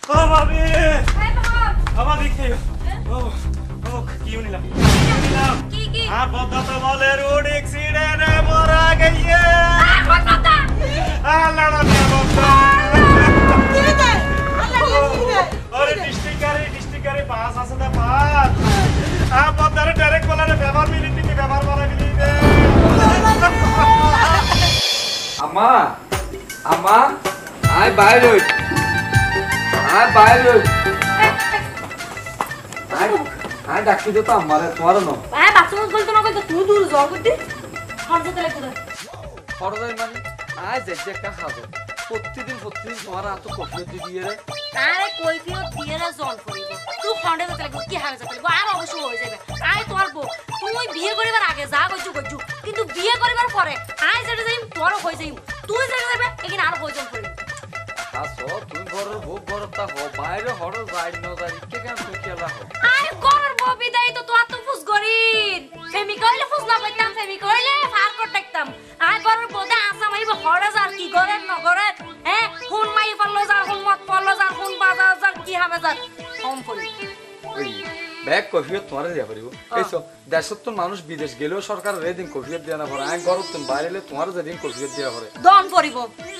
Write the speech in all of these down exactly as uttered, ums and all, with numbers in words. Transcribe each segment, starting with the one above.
ও ভাবি এই বাবা ভাবি কি ও ও কি নিলাম নিলাম কি কি আর বদা তো বলে রোড অ্যাক্সিডেন্টে মরা গইয়ে বদা আল্লাহ না বদা কি দে আল্লাহ কি দে আরে ডিস্ট্রিক্টরে ডিস্ট্রিক্টরে পাস আছে না পাস আ বদারে ডাইরেক্ট বলারে ব্যবহার মিলিটি ব্যবহার বলা মিলি দে আম্মা আম্মা আই বাইরে আই বাইরে আই আই ডাকি দে তো আমারে তোমার না আয় বাথরুম বলতো না কই তুই দূর যাও করতে খরচ তেলে করে খরচ মানে আই যে যে একটা খাবো প্রতিদিন প্রতিদিন তোমার এত কষ্ট দিয়ে রে আরে কই ফিও দিয়ে রে জন করিব তুই খন্ডে তেলে কি হারে তেলে আর অবশ্য হয়ে যাবে আয় তোর বউ তুই বিয়ে করিবার আগে যা কইছু কইছু কিন্তু বিয়ে করিবার পরে আয় যেটা যাইম তোর হই যাইম তুই যেটা যাবে এখানে আর হই জন করিব আসো তুমি ঘরের বউ ঘরটা হো বাইরে হড় যাই ন যাই কে কেন তুই খেলা হো আরে গরর বউ বিদায় তো তোর তো ফুস গরিন ফেমি কইলে ফুস না কইতাম ফেমি কইলে ফার করতাম আয় গরর বউতে আসা মাইব হড় যার কি গরেন ন গরেন হ্যাঁ হুন মাই পারলো যার হুন মত পারলো যার হুন বাজার যার কি হবে যার কম পড়ি ওই ব্যাগ কফিয়ত তোমারে দিয়া পারিব কইছো দেশত তো মানুষ বিদেশ গেলেও সরকার রেদিন কফিয়ত দিয়া না পড়ে আই গরত তুমি বাইরেলে তোমার যেদিন কফিয়ত দিয়া পড়ে দন পড়িব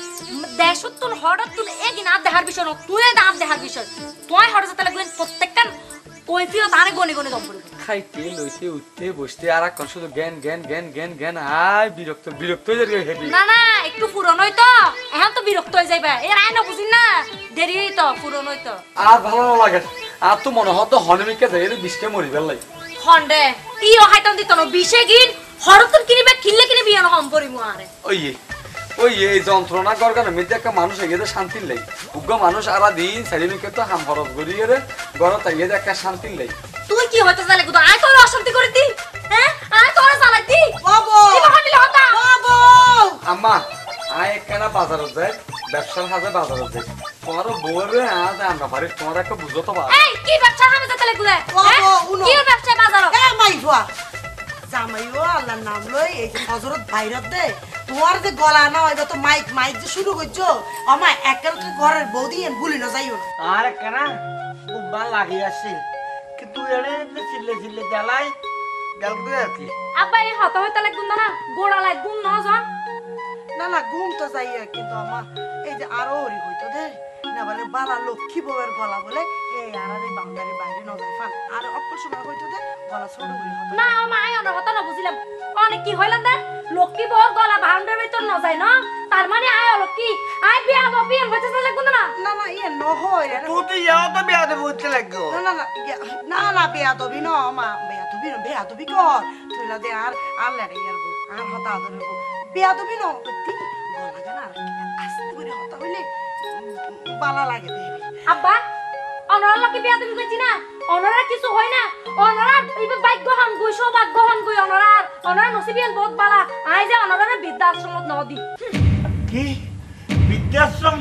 দেশত তুন হড়ত তুন এগিন আপ দেহার বিষয় ন তুই দাম দেহার বিষয় তুই হড় যেতে লাগলেন প্রত্যেকটা কইফিও তারে গনি গনি দম পড়িব খাইতে লইতে উঠতে বসতে আর এক শুধু জ্ঞান জ্ঞান জ্ঞান জ্ঞান জ্ঞান আই বিরক্ত বিরক্ত হয়ে যাবে হেভি না না একটু পুরনোই তো এখন তো বিরক্ত হয়ে যাইবা এর আই না বুঝিন না দেরি হই তো পুরনোই তো আর ভালো না লাগে আর তো মনে হতো হনমিকে যাই রে বিশকে মরি বেলাই হন্ডে ই ও হাইতাম দিত না বিশে গিন হরতুন কিনিবে কিনলে কিনে বিয়ে হম পড়িব আরে ওই ওই এই যন্ত্রণা গরগার মধ্যে একটা মানুষ এগিয়ে শান্তির লাই উগ্র মানুষ আরা দিন সারিমিকে তো হাম খরচ করিয়ে রে গরত এগিয়ে একটা শান্তির লাই তুই কি হইতে চাইলে গুদা আই তোর অশান্তি করে দি হ্যাঁ আই তোর চালাই দি বাবু কি ভাবিলে হতা বাবু আম্মা আই একখানা বাজারত যায় ব্যবসার হাতে বাজারত যায় তোমার বউরে আজ আমরা পারি তোমার একটা বুঝো তো বা এই কি ব্যবসা হামে চাইলে গুদা বাবু উনো কি ব্যবসা বাজার এ মাই ফুয়া জামাইও আল্লাহর নাম লই এই যে হযরত বাইরত দে তোমার যে গলা না হইবা তো মাইক মাইক যে শুরু করছো আমা একের তো ঘরের বৌদি এন ভুলি না যাইও না আর কেনা উবা লাগি আছে কিন্তু এনে চিল্লে চিল্লে জ্বালাই গেল করে আছে আব্বা এই হতা হইতা লাগুন না গোড়া লাগুন ন জন না না ঘুম তো যাইয়া কিন্তু আমা এই যে আরো হরি হইতো দে না বলে বালা লক্ষ্মী বউয়ের গলা বলে এই আর এই বাউন্ডারি বাইরে ন যায় ফান আর অল্প সময় হইতো দে গলা ছোট করে হতো না মা আই অন হতা না বুঝিলাম অনেক কি হইলাম দে লক্ষ্মী বউর গলা বাউন্ডারি ভিতর ন যায় না তার মানে আই লক্ষ্মী আই বিয়া হবো বিয়ে হইতে চাইলে লাগুন না না না ইয়ে নহয় তুই তো যাও তো বিয়া দেবো উঠতে লাগো না না না ইয়া, না না বেয়া দবি ন মা বেয়া দবি ন বেয়া দবি কর তুই না দে আর আর লেড়ে ইয়ারবো আর হতা ধরে বেয়া দবি ন তুই গলা গানা আর আস্তে করে হতা হইলে উম, বালা লাগে দে আব্বা অনরা লক্ষ্মী বিয়া তুমি কইছি না অনরা কিছু হয় না অনরা ইবে ভাগ্য হন গই সৌভাগ্য হন গই অনরা অনরা নসিবিয়ান বহুত বালা আই যে অনরা বৃদ্ধাশ্রমত ন দি কি বৃদ্ধাশ্রম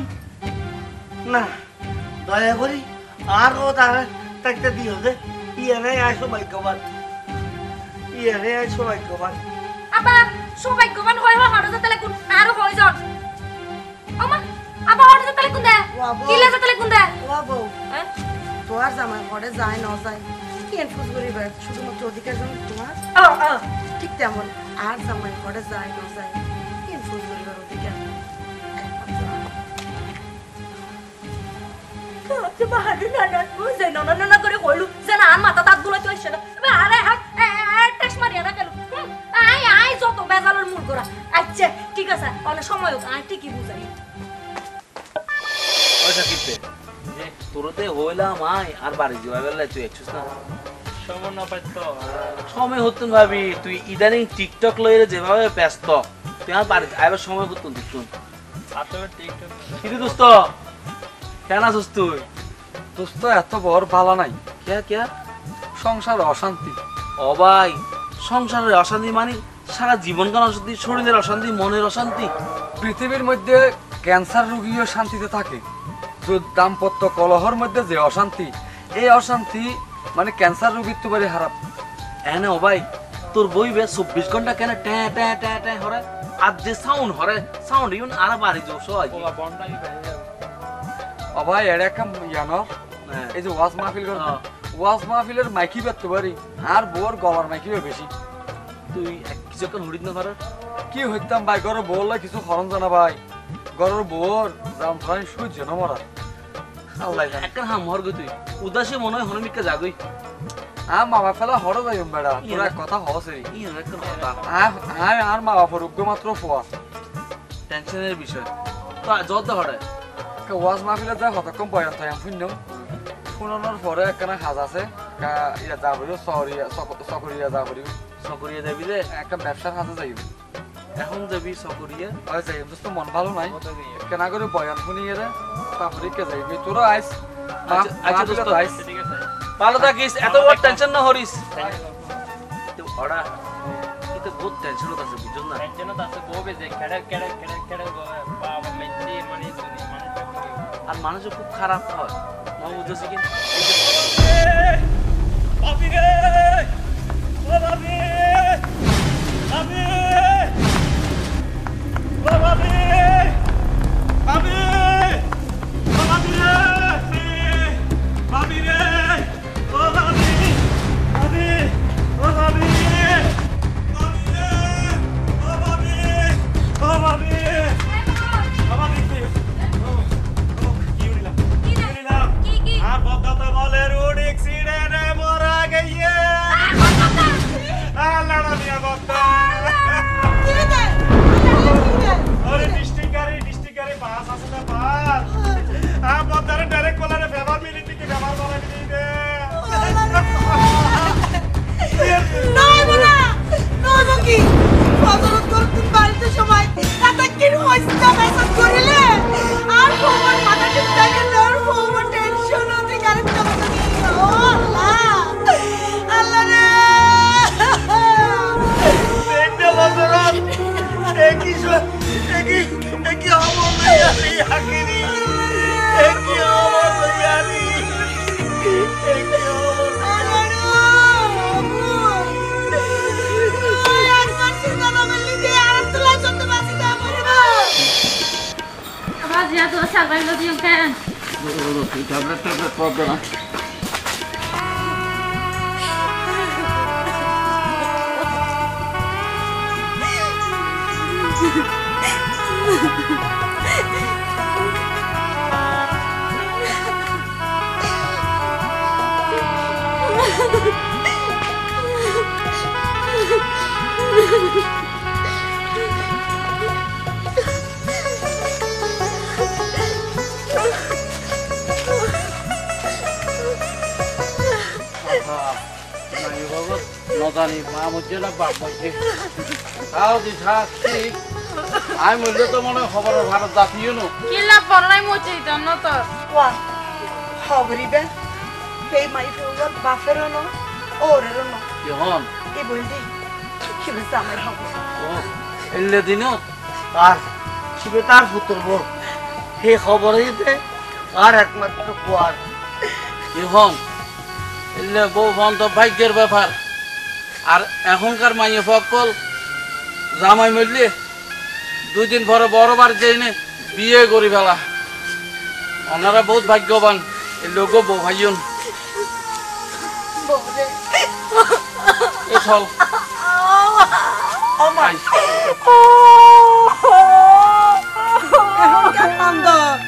না দয়া করি আর ও তার তাকে দিও যে ইয়ে নেই আইসো ভাগ্যবান ইয়ে নেই আইসো ভাগ্যবান আব্বা সৌভাগ্যবান হয় হয় হড় যেতে লাগুন আর হয় জন আমা আব্বা হড় যেতে লাগুন দে কিলে যেতে লাগুন দে ও বউ হ্যাঁ তোর জামাই ঘরে যায় ন যায় কি এনফোর্স করি বে শুধুমাত্র অধিকার জন্য তোমার ও ও ঠিক তেমন আর জামাই ঘরে যায় ন যায় কি এনফোর্স করিবার অধিকার তো বাহাদুর না না বুঝে না না না করে কইলু যে না আর মাথা দাঁত গুলো তো আসছে না আরে হ্যাঁ টেক্স মারিয়া না গেল আই আই যত বেজালের মূল করা আচ্ছা ঠিক আছে অনেক সময় হোক আই ঠিকই বুঝাই ওইটা কিতে যে তোরতে হইলাম আই আর বাড়ি যাওয়া বেলা তুই একছুস না সময় না পাইতো সময় হতুন ভাবি তুই ইদানিং টিকটক লইরে যেভাবে ব্যস্ত তুই আর বাড়ি আইবার সময় হতুন দেখুন আসলে টিকটক কিরে দোস্ত কেন আছিস তুই দোস্ত এত বড় ভালো নাই কে কে সংসার অশান্তি ও ভাই সংসারের অশান্তি মানে সারা জীবনকাল অশান্তি শরীরের অশান্তি মনের অশান্তি পৃথিবীর মধ্যে ক্যান্সার রোগীও শান্তিতে থাকে দাম্পত্য কলহর মধ্যে যে অশান্তি এই অশান্তি মানে ক্যান্সার রোগীর তো বাড়ি খারাপ এনে ও ভাই তোর বই বে চব্বিশ ঘন্টা কেন ট্যা ট্যা ট্যা ট্যা হরে আর যে সাউন্ড হরে সাউন্ড ইউন আর বাড়ি যাও সবাই বন্ডাই বাইরে ও ভাই এর একটা ইয়ানো হ্যাঁ। এই যে ওয়াজ মাহফিল করে হ্যাঁ। ওয়াজ মাহফিলের মাইকি করতে পারি আর বোর গলার মাইকি বেশি তুই এক- কিছুক্ষণ হুড়িত না পারো কি হইতাম ভাই ঘরে বললে কিছু খরচ জানা ভাই ঘরের বোর জাম ফাই সহ্য না মরা আল্লাহ জানে একটা হাম হর গই তুই উদাসী মনে হয় হনুমিকা জাগই আ মামা ফেলা হরে যাই বেড়া তোরা এক কথা হসে ই হলো একটা কথা আয় আর মা বাপর উগ্র মাত্র ফোয়া টেনশনের বিষয় তো যত হরে ওয়াজ মাহফিলে যায় হতকম পয়রা তাই আমি শুনলাম শুনানোর পরে একখানা সাজ আছে কা- ইয়া যা বলিও শহরিয়া চকরিয়া যা বলিও সকরিয়া যাবি রে একটা ব্যবসার হাতে যাইব এখন যাবি সকরিয়া ওই যাই দোস্ত মন ভালো নাই কেনা করে বয়ান শুনিয়ে রে তারপরে কে যাইবি তোরা আইস আচ্ছা, আচ্ছা, দোস্ত। আইস ভালো থাকিস এত বড় টেনশন না হরিস তো ওরা কিন্তু বহুত টেনশন আছে বুঝছ না আর মানুষ খুব খারাপ হয় মা বুঝছি কি ভাবি রে ও ভাবি ভাবি ও ভাবি ভাবি ও ভাবি রে ভাবি রে ও ভাবি ভাবি ও ভাবি ভাবি রে ও ভাবি ও ভাবি ও ভাবি কি উড়িলাম কি উড়িলাম কি কি আর বকতা বলে রোড অ্যাক্সিডেন্টে মরা গইয়ে আল্লাহ মিয়া বকতা আরে ডিস্ট্রিক্টারে ডিস্ট্রিক্টারে পাস আছে না পাস আ বকতারে ডাইরেক্ট কলারে ফেভার মিলিটি কি ফেভার বলা দিই দে নয় বলা নয় বকি ফজরত করতে বাড়িতে সময় এটা কি হইছে না মেসেজ করিলে আর ফোন মাথা টিপ থাকে তোর ফোন টেনশন হতে কারণ তো ও আল্লাহ আল্লাহ রে দেখতে বজরত একই একই একই আমল ইয়ারি আকিরি একই আমল ইয়ারি একই আমল Rapaziada, tô sabendo de um cara. Tablet tablet পড়বে না নজানি মা মধ্যে না বাপ মধ্যে তাও দি থাকছি আমি মধ্যে তো মনে খবর ভারত জাতীয় নো Kila porrai mochi tanno to. ওয়া খবরিবে এই মাই ফুল বাফেরো ন ওরেরো ন ইহন এই বলদি কি বলছ আমার খবর ও এলে দিনত আর শিবে তার পুত্র বউ হে খবর হইতে আর একমাত্র কুয়ার ইহন এলে বউ বন্ধ ভাগ্যের ব্যাপার আর এখনকার মাইয়ে সকল জামাই মরলে দুই দিন পরে বড় বার যাইনে বিয়ে করি ফেলা ওনারা বহুত ভাগ্যবান এই লোক বউ ভাইয়ন বউরে এ চল ও মা আই। এখন কেন কান্দ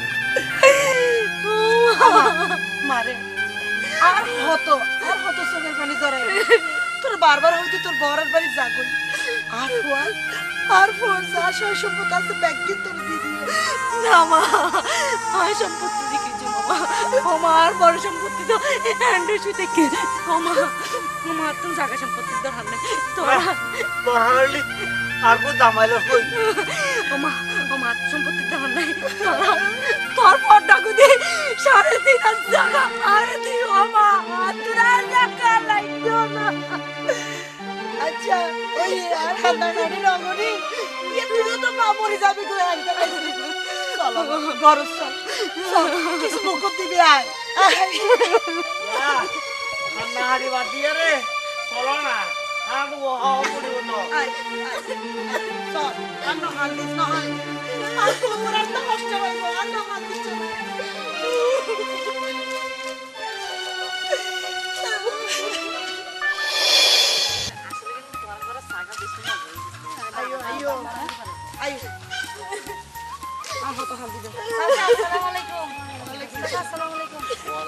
মারে আর হতো আর হতো চোখের পানি জড়াই তোর বারবার হইতে তোর বরের বাড়ি যাগই আর ফোয়াল আর ফোয়াল যা সয় সম্পত্তি আছে ব্যাগ দিয়ে তোর দিয়ে দিয়ে না মা আমার সম্পত্তি দিকে যে মামা আমার বড় সম্পত্তি তো হ্যান্ডে শুতে কে মামা মামা তুমি জায়গা সম্পত্তি দরকার নেই তোরা বহালি আর কো জামাইলে কই মামা মামা সম্পত্তি দরকার নেই তোরা তোর পর ডাকু দে সাড়ে তিন হাজার জায়গা আর দিও মামা তোরা জায়গা লাগতো না আচ্ছা ওই আর হান্ডা নানি রঙনি ইয়ে তুই তো মা মরে যাবি গো একদম চলো ঘর চল চল কিছু মুখ দিবি আয় না হাড়ি বাদ দিয়ে রে চলো না আর ও হাও পড়িব না আয় চল আর না হাল দিস না হয় আর তোমার আর তো কষ্ট হইব আর না হাল দিস আয়ো আয়ো আয়ো আর হতো হালদি দে আসসালামু আলাইকুম আসসালামু আলাইকুম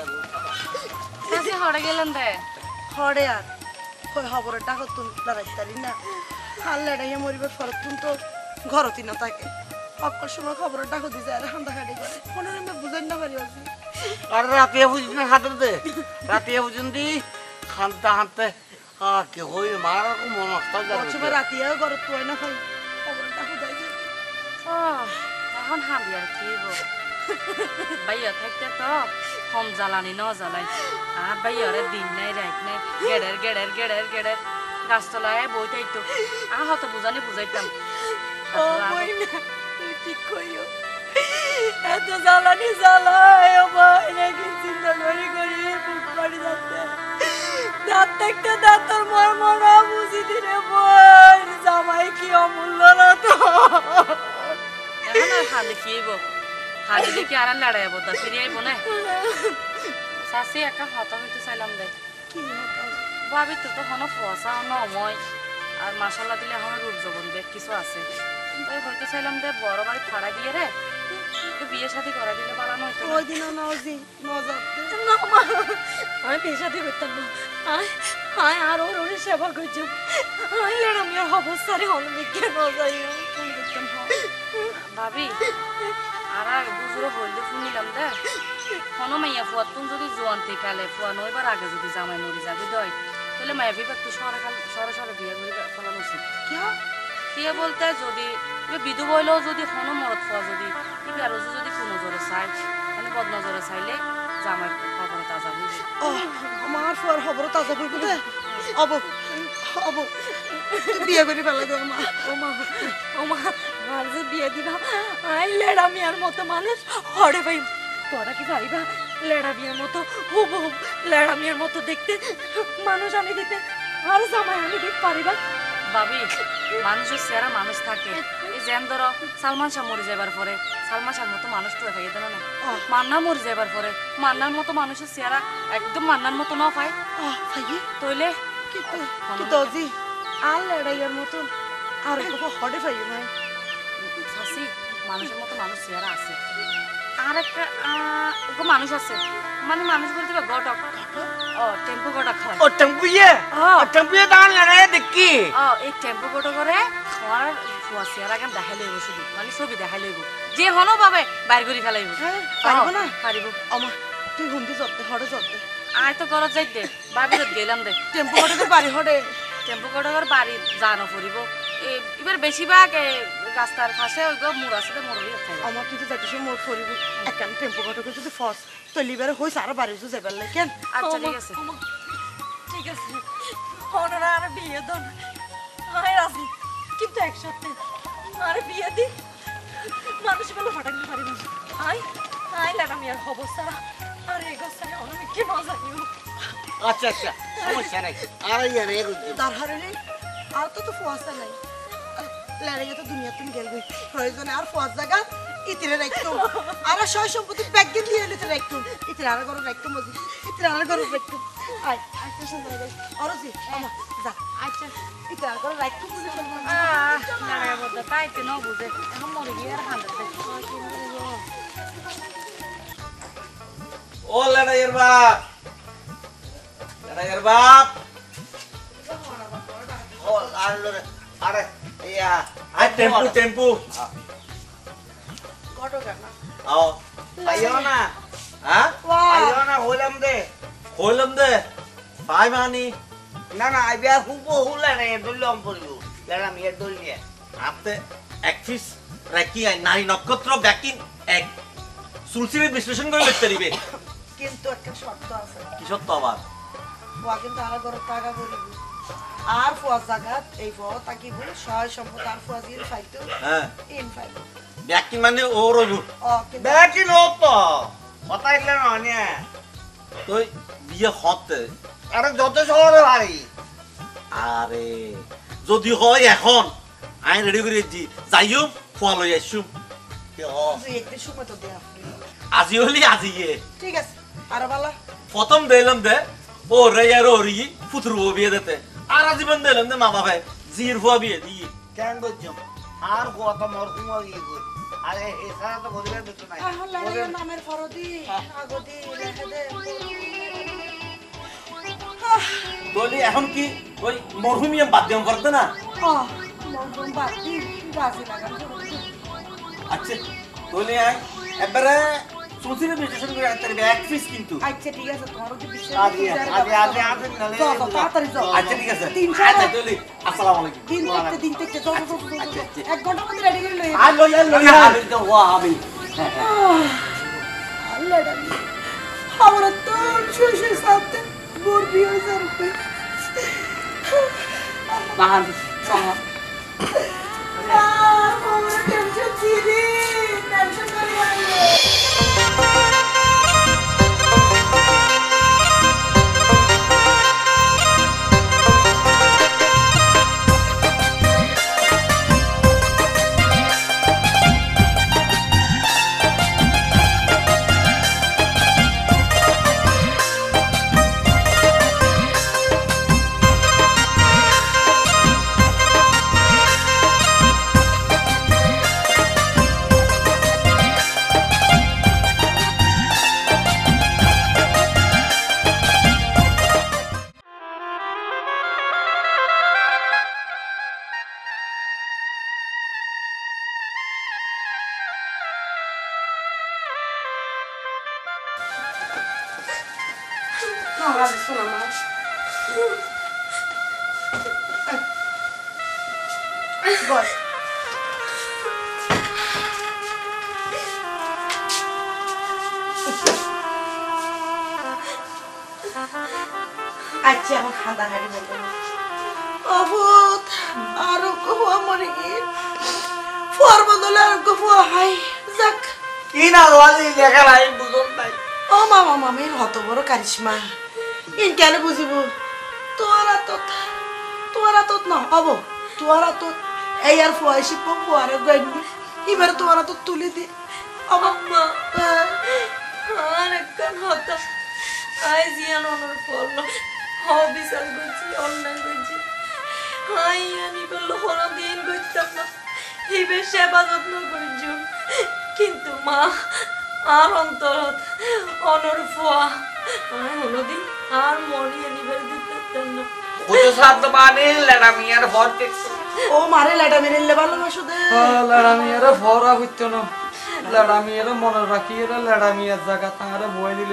কাছে হড়ে গেলেন রে হড়ে আর কই খবরের টাকা তুন দাঁড়াইতারি না হাল্লে ডাইয়া মরিবার ফরক তুন তো ঘরতি না থাকে অক্কর সময় খবরের টাকা দি যায় হান্দা খাটি করে মনে আমি বুঝাই না পারি আছি আর রাতে বুঝিস হাতে দে রাতে বুঝুন দি খান্তা হাতে আ কে হই মার মন নষ্ট বছর রাতিয়াও ঘর তুই না খাই খবরের টাকা দেয় যে ও এখন হাবি আর কি গো বাইয়া থাকতে তো কম জ্বালানি ন জ্বালাই আর বাইয়ারে দিন নাই রাত নাই গেড়ের গেড়ের গেড়ের গেড়ের গাছতলায় বই থাকতো আর হয়তো বুঝানি বুঝাইতাম ও মইনা তুই ঠিক কইও এত জ্বালানি জ্বালায় ও বাইরে কি চিন্তা করি করি বুক পাড়ি যাচ্ছে দাঁত থাকতে দাঁতর মর মরা বুঝি দিলে বই জামাই কি অমূল্য না তো এখন আর হালে কি গো হালে দেখি আর লড়াই বদা ফিরে আইব না শাসি একা হতা হইতে চাইলাম দে কি হতো ভাবি তো তো হনো ফসা নময় আর মাশাআল্লাহ দিলে এখন রূপ জবন বেগ কিছু আছে তাই হইতে চাইলাম দে বড় বাড়ি ভাড়া দিয়ে রে তো বিয়ে শাদী করা দিলে বালানো হইতো ওই দিন নজি নজাতে না মা আমি বিয়ে শাদী করতাম না আয় আয় আর ওর ওর সেবা করছি আয় লেড় আমি আর অবস্থারে হলমে কেন যাই ফোন করতাম ভাবি আর আর বুঝুরো বলতে ফোন নিলাম দে হনো মাইয়া ফুয়া তুমি যদি জোয়ান থেকে ফুয়া নইবার আগে যদি জামাই মরি যাবি দই তাহলে মায়া বিবাহ তুই সরে সরে সরে বিয়ে করে ফেলানো উচিত কি বিয়ে বলতে যদি বিধু বইলেও যদি হনো মরত ফুয়া যদি তুমি আর যদি কোনো নজরে চাই মানে বদ নজরে চাইলে জামাই খবর তাজা বুঝি ও আমার ফর খবর তাজা কইব দে অব অব তুই বিয়ে করে ফেলা দে মা ও মা ও মা আর যে বিয়ে দিবা আয় লেড় আমি আর মতো মানুষ হড়ে পাই তোরা কি ভাইবা লেড়া বিয়ের মতো হুব হুব লেড়া বিয়ের মতো দেখতে মানুষ আমি দিতে আর জামাই আমি দিতে পারিবা ভাবি মানুষের সেরা মানুষ থাকে এই যেন ধরো সালমান শাহ মরে যাবার পরে সালমান শাহর মতো মানুষ তো খাইয়ে দেন না মান্না মরে যাবার পরে মান্নার মতো মানুষের চেহারা একদম মান্নার মতো ন পায় ভাইয়ে তইলে কি তো কি তো জি আর লড়াইয়ের মতন আর কো হড়ে পাই না শাসি মানুষের মতো মানুষ চেহারা আছে আর একটা ওকে মানুষ আছে মানে মানুষ বলতে গটক ও টেম্পো গটক হয় ও টেম্পুয়ে ও টেম্পুয়ে দান লড়ে দেখি ও এই টেম্পো গটক করে আমার ফুয়া চেহারা কেন দেখাই লইব শুধু মানে ছবি দেখাই লইব যে হনো পাবে বাইর করে ফেলাইব পারিব না পারিব আমা তুই হুন্দি জতে হড়ে জতে আয় তো ঘরত যাই দে বাবির গেলাম দে টেম্পো হড়ে বাড়ি হড়ে টেম্পো গটকের বাড়ি জানো ফুরিব এবার বেশিরভাগ রাস্তার পাশে ওই গো মুড় আছে মুড়ি খাই আমার কিন্তু যাইতেছ মোর ফরিব একখান টেম্পো হড়ে যদি ফস তো লিবারে হই সারা বাড়ি যু যাইবার লাই কেন আচ্ছা ঠিক আছে ঠিক আছে ওনারা আর বিয়ে দেন আয় রাজি কিন্তু একসাথে আর বিয়ে দি মানুষ বলে ফাটাইতে পারিব আয় আয় লেড় আমি আর অবস্থা আর এগোস্তায় আমি কি মজা নিব আচ্ছা আচ্ছা সমস্যা নাই আর ইয়ারে দার হারে নেই আর তো তো ফোয়াসা নাই লড়াই তো দুনিয়া তুমি গেল গই প্রয়োজনে আর ফোয়াস জায়গা ইতিরে রাখতো আর সয় সম্পত্তি ব্যাগিন দিয়ে নিতে রাখতো ইতিরে আর ঘরে রাখতো মজি ইতিরে আর ঘরে রাখতো আয় আয় স্টেশন ধরে যাই অরজি আমা যা আচ্ছা ইতিরে আর ঘরে রাখতো বুঝে ফেলবো আহ না বলতে তাইতে ন বুঝে এখন মরে গিয়ে আর হান্দাতে ও লড়াইয়ের বাপ লড়াইয়ের বাপ ও আর লড়াই আরে ইয়া আর টেম্পু টেম্পু কটো গানা আও আইও না হ্যাঁ আইও না হইলাম দে হইলাম দে পাই মানি না না আইবা হুবো হুলা রে দলম পড়িও লড়াম এর দলিয়ে আপতে এক পিস রাখি আই নাই নক্ষত্র ব্যাকিং এক সুলসিবে বিশ্লেষণ করে লিখতে দিবে কিন্তু একটা শর্ত আছে কি সত্য আবার ফোয়া কিন্তু আর ঘরে টাকা করিব আর ফোয়া জায়গা এই ফোয়া তাকি বলে সয় সম্পদ আর ফোয়া দিয়ে ফাইতো হ্যাঁ ইন ফাইতো ব্যাকিং মানে ও রইব ও কিন্তু ব্যাকিং ও তো কথা ইলে না নিয়া তুই বিয়ে হতে আরে যত শহরে ভাই আরে যদি হয় এখন আই রেডি করে দি যাইও ফলো আইছুম কি ও তুই একটু সময় তো দে আপনি আজি হলি আজি ঠিক আছে আর বালা প্রথম দিলাম দে ও রে আর ওরি ফুতুর বিয়ে দিতে আর আজীবন দিলাম দে মা বাবা জির ফুয়া বিয়ে দি কেন করছো আর কত মরকুমা ইয়ে করি আরে এছাড়া তো গরিবের বেতন নাই আল্লাহ নামের ফরদি আগদি লেখে দে বলি এখন কি ওই মরহুমিয়া বাদ দিম করতে না আহ মরহুম বাতি বাজি লাগান আচ্ছা বলি আই এবারে সুসিরে বিশ্লেষণ করে আনতে হবে এক পিস কিন্তু আচ্ছা ঠিক আছে তোমার কি বিশ্বাস আগে আগে আগে আগে নালে যাও যাও তাড়াতাড়ি যাও আচ্ছা ঠিক আছে তিনশো আচ্ছা বলি আসসালামু আলাইকুম দিন থেকে দিন থেকে যাও যাও যাও, যাও এক ঘন্টার মধ্যে রেডি করে লই আর লই আর লই আমি তো ওয়া আমি আল্লাহ ডালি हमरा तो শ্বশুর সাথে বোর বিয়ে করতে বাহান সাহা আহ আমরা টেনশন ছিলি টেনশন করি বস আচ্ছা এখন খান্দা হাড়ি বলবো অবুত আর কুয়া মরে গিয়ে ফুয়ার বদলে আর কুয়া হাই যাক কি না লালি লেখা নাই বুঝুন নাই ও মামা মামির হত বড় কারিশমা ইন কেন বুঝিব তোরা তো তোরা তো না হব তোরা তো এই আর ফুয়াইছি ফুয়ারে গইনি এবার তোরা তো তুলে দি আম্মা আর একখান হতা আই জিয়ান ওনার ফল হবিসাল করছি অন্যায় করছি হাই আনি বললো হলো দিন করতাম না হিবের সেবা যত্ন করছি কিন্তু মা আর অন্তরত অনর ফুয়া আর হলো দিন আর মনি আনিবার দিতে না ওতে সাত মানে লেডা মিয়ার ভর দেখছো ও মারে লাডা মেরে ভালোবাসো দে লড়ামিয়ারে ভরা হইতো না লড়ামিয়ারে মনে রাখি এরা লড়ামিয়ার জায়গা তাঁরে বই দিলে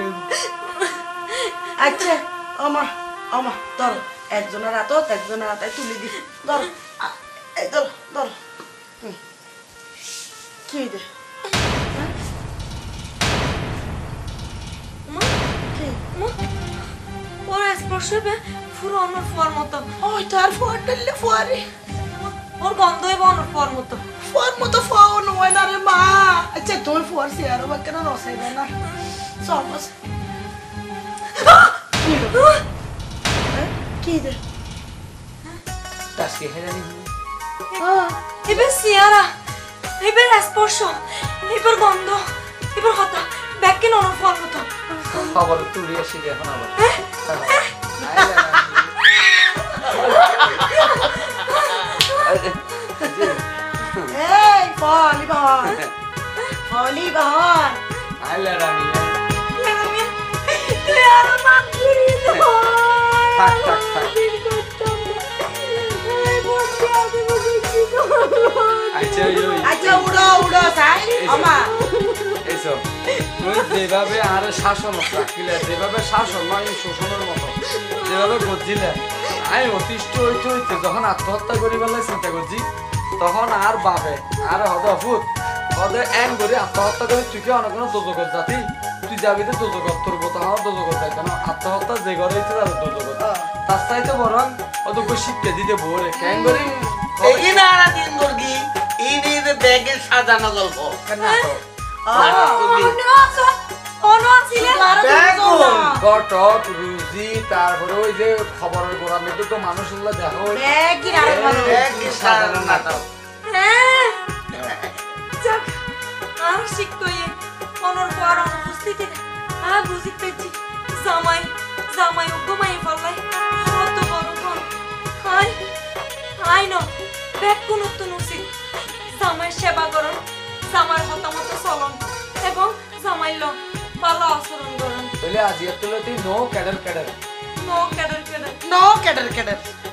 আচ্ছা আমা আমা ধর একজনের হাতত একজনের হাতে তুলে দি ধর আ- এই ধর ধর হুম। কি দে কি? ওর স্পর্শ পুরো অন্য ফুয়ার মতো ওই তার ফুয়ার টানলে ফুয়ারে ওর গন্ধ হইব অন্য ফুয়ার মতো ফুয়ার মতো ফুয়াও নয় না রে মা আচ্ছা তুমি ফুয়ার চেয়ারও বা কেন রসাইবে না চল বস কি হলো? হ্যাঁ? কি দে তাসকে হেরানি এবার সিয়ারা এবার স্পর্শ এবার গন্ধ এবার হতা ব্যাগ কেন অন্য ফুয়ার মতো খবর তুলি আসি এখন আবার এই ফলি বাহন ফলি বাহন আই লড়ামিয়া তুই আর মান করি থাক থাক থাক আচ্ছা ওই আচ্ছা উড়ো উড়ো সাই আমা এইসো তুই যেভাবে আর শাসন রাখিলে যেভাবে শাসন নয় শোষণের মতো যেভাবে গজিলে আমি অতিষ্ঠ হইতে হইতে যখন আত্মহত্যা করি বলে চিন্তা করছি তখন আর বাবে আর হদ ফুট হদে এন করে আত্মহত্যা করে তুই কি অনেক কোনো দোজগত জাতি তুই যাবি তো দোজগত তোর বোতা হওয়ার দোজগত যাই কেন আত্মহত্যা যে ঘরে হইতে তার দোজগত তার চাইতে বরং অত শিক্ষা দিতে ভোরে কেন করি এই না আর দিন মুরগি এই নিয়ে ব্যাগের সাজানো গল্প কেন গটক রুজি তারপরে ওই যে খবরের গোড়ার মধ্যে তো মানুষগুলো দেখো ব্যাগের সাজানো নাটক আর শিক্ষয়ে অনর পর অনুপস্থিতি আ বুঝিতে পেরেছি জামাই জামাই ঘুমাই ফলাই কত বড় ঘর হাই হাই ন ব্যাগ কোন উত্তর উচিত জামাই সেবা করুন জামার মতামত চলন এবং জামাইল ভালো আচরণ করুন তাহলে আজ এত তুই no cadre cadre no cadre cadre no cadre cadre